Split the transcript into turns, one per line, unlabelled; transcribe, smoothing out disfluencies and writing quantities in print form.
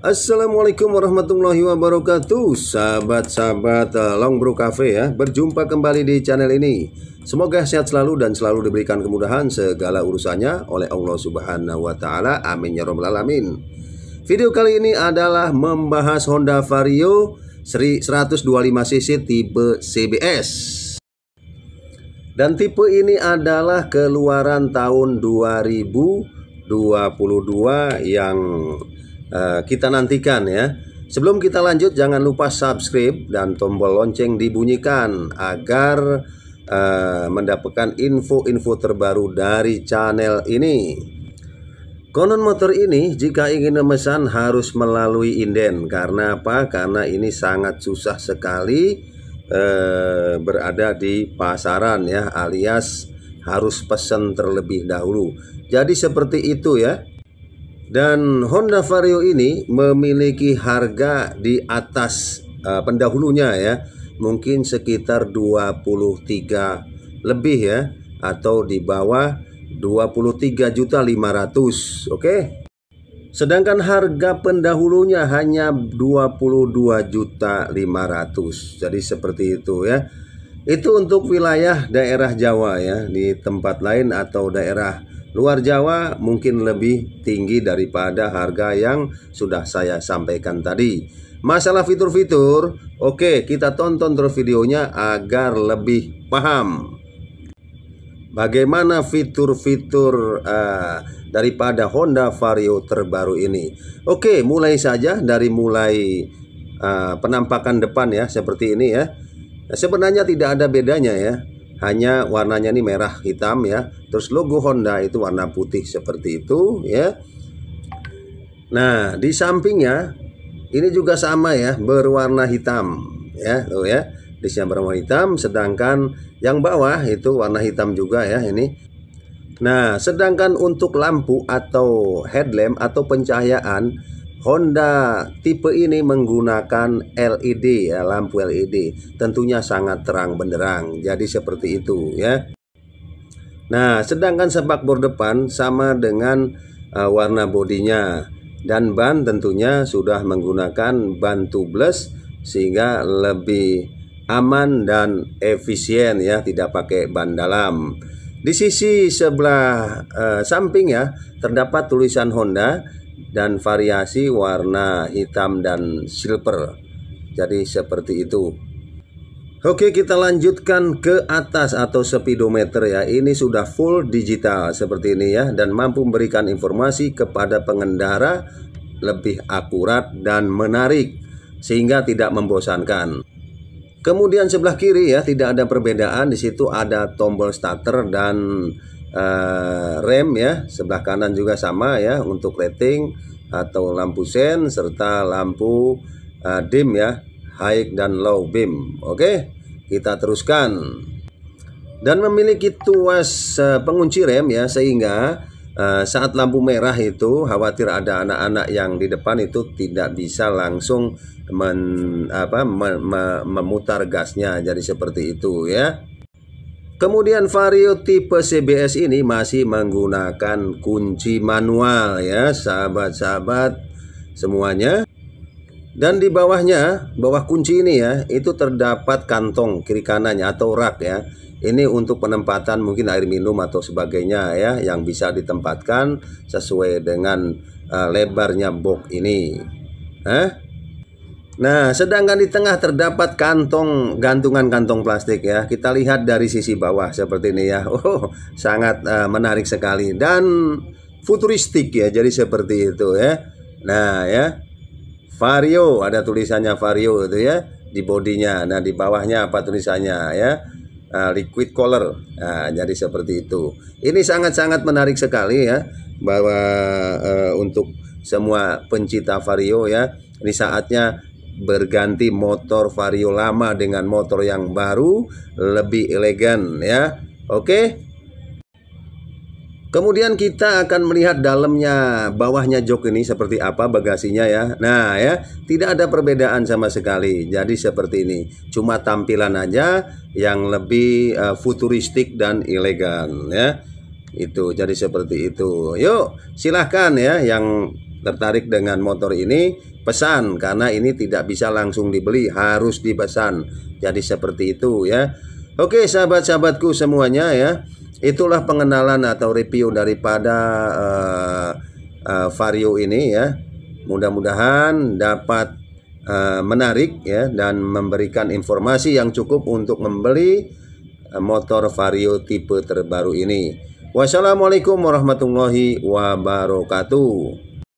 Assalamualaikum warahmatullahi wabarakatuh. Sahabat-sahabat Longbro Cafe ya, berjumpa kembali di channel ini. Semoga sehat selalu dan selalu diberikan kemudahan segala urusannya oleh Allah Subhanahu wa Ta'ala. Amin ya rabbal alamin. Video kali ini adalah membahas Honda Vario seri 125cc tipe CBS. Dan tipe ini adalah keluaran tahun 2022 yang kita nantikan ya. Sebelum kita lanjut, jangan lupa subscribe dan tombol lonceng dibunyikan agar mendapatkan info-info terbaru dari channel ini. Konon motor ini jika ingin memesan harus melalui inden. Karena apa? Karena ini sangat susah sekali berada di pasaran ya, alias harus pesan terlebih dahulu. Jadi seperti itu ya. Dan Honda Vario ini memiliki harga di atas pendahulunya ya, mungkin sekitar 23 lebih ya, atau di bawah 23.500.000, oke? Sedangkan harga pendahulunya hanya 22.500.000. Jadi seperti itu ya. Itu untuk wilayah daerah Jawa ya. Di tempat lain atau daerah luar Jawa mungkin lebih tinggi daripada harga yang sudah saya sampaikan tadi. Masalah fitur-fitur, oke, kita tonton terus videonya agar lebih paham bagaimana fitur-fitur daripada Honda Vario terbaru ini. Oke, mulai saja dari penampakan depan ya, seperti ini ya. Sebenarnya tidak ada bedanya ya. Hanya warnanya ini merah hitam ya. Terus logo Honda itu warna putih seperti itu ya. Nah, di sampingnya ini juga sama ya, berwarna hitam ya, tuh ya. Di sini berwarna hitam, sedangkan yang bawah itu warna hitam juga ya ini. Nah, sedangkan untuk lampu atau headlamp atau pencahayaan, Honda tipe ini menggunakan LED ya, lampu LED. Tentunya sangat terang benderang. Jadi seperti itu ya. Nah, sedangkan spakbor depan sama dengan warna bodinya. Dan ban tentunya sudah menggunakan ban tubeless sehingga lebih aman dan efisien ya, tidak pakai ban dalam. Di sisi sebelah samping ya, terdapat tulisan Honda dan variasi warna hitam dan silver. Jadi seperti itu. Oke, kita lanjutkan ke atas atau speedometer ya. Ini sudah full digital seperti ini ya, dan mampu memberikan informasi kepada pengendara lebih akurat dan menarik sehingga tidak membosankan. Kemudian sebelah kiri ya, tidak ada perbedaan. Di situ ada tombol starter dan rem ya. Sebelah kanan juga sama ya, untuk rating atau lampu sen serta lampu dim ya, high dan low beam. Oke, kita teruskan. Dan memiliki tuas pengunci rem ya, sehingga saat lampu merah itu khawatir ada anak-anak yang di depan itu tidak bisa langsung memutar gasnya. Jadi seperti itu ya. Kemudian Vario tipe CBS ini masih menggunakan kunci manual ya, sahabat-sahabat semuanya. Dan di bawahnya, bawah kunci ini ya, itu terdapat kantong kiri kanannya atau rak ya. Ini untuk penempatan mungkin air minum atau sebagainya ya, yang bisa ditempatkan sesuai dengan lebarnya box ini. Nah, sedangkan di tengah terdapat gantungan kantong plastik ya. Kita lihat dari sisi bawah seperti ini ya. Oh, sangat menarik sekali dan futuristik ya. Jadi seperti itu ya. Nah ya, Vario, ada tulisannya Vario itu ya di bodinya. Nah, di bawahnya apa tulisannya ya? Liquid color. Nah, jadi seperti itu. Ini sangat-sangat menarik sekali ya, bahwa untuk semua pencinta Vario ya, ini saatnya berganti motor Vario lama dengan motor yang baru, lebih elegan ya. Oke. Kemudian kita akan melihat dalamnya, bawahnya jok ini seperti apa bagasinya ya. Nah ya, tidak ada perbedaan sama sekali. Jadi seperti ini. Cuma tampilan aja yang lebih futuristik dan elegan ya. Itu jadi seperti itu. Yuk silahkan ya, yang tertarik dengan motor ini, pesan, karena ini tidak bisa langsung dibeli, harus dipesan. Jadi seperti itu ya. Oke sahabat-sahabatku semuanya ya, itulah pengenalan atau review daripada Vario ini ya. Mudah-mudahan dapat menarik ya, dan memberikan informasi yang cukup untuk membeli motor Vario tipe terbaru ini. Wassalamualaikum warahmatullahi wabarakatuh.